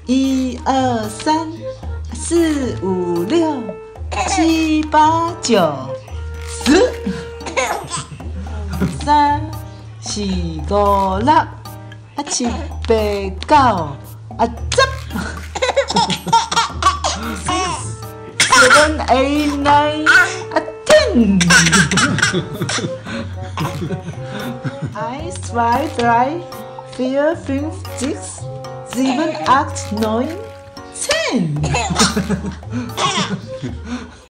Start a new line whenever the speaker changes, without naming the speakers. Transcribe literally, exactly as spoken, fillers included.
一二三，四五六，七八九，十。三四五六，啊七八九，啊十。Seven, eight, nine, a ten. Eins, zwei, drei, vier, fünf, sechs, sieben, acht, neun, zehn.